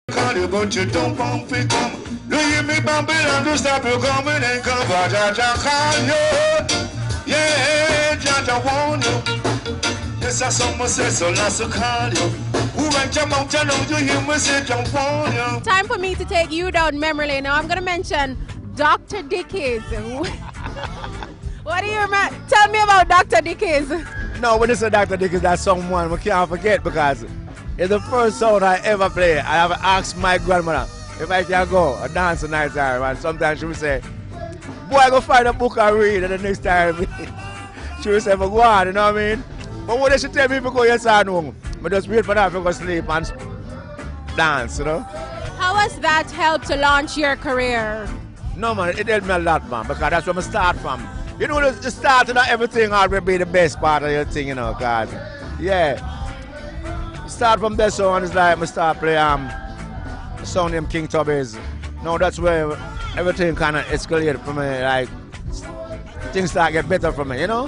Call you, but you don't want to come. Do you hear me bumping and to stop you coming and come? But Jaja call you. Yeah, Jaja want you. Yes, I saw myself, so let's call you. Who went your mouth, you know you hear me say, don't want you. Time for me to take you down memory lane. Now I'm going to mention Dr. Dickies. What do you remember? Tell me about Dr. Dickies. No, when you say Dr. Dickies, that's someone we can't forget because it's the first song I ever play. I have asked my grandmother if I can go a dance a night time, and sometimes she would say, boy, go find a book and read, and the next time she would say, go on, you know what I mean? But when she tell me to go yes or no, I just wait for that to go sleep and dance, you know? How has that helped to launch your career? No, man, it helped me a lot, man, because that's where I start from. You know, the starting of everything always be the best part of your thing, you know, because, yeah. Start from this one, it's like I start playing a song named King Tubby's. No, that's where everything kind of escalated for me, like, things start get better for me, you know?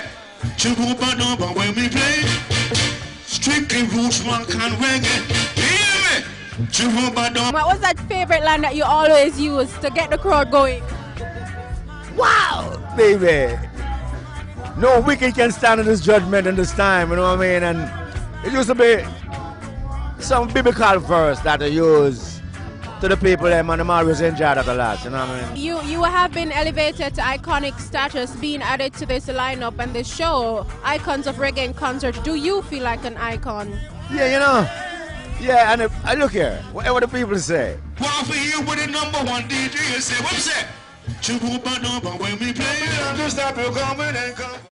When we play, strictly roots, rock and reggae. Hear me? What was that favorite line that you always use to get the crowd going? Wow, baby. No wicked can stand in this judgment in this time, you know what I mean? And it used to be some biblical verse that they use to the people, and I'm always enjoyed that a lot, you know what I mean? You have been elevated to iconic status, being added to this lineup and this show, Icons of Reggae in Concert. Do you feel like an icon? Yeah, you know. Yeah, and I look here, whatever the people say. Well, for you with the #1 DJ, you say, what's that? When we play, and to stop you coming and come.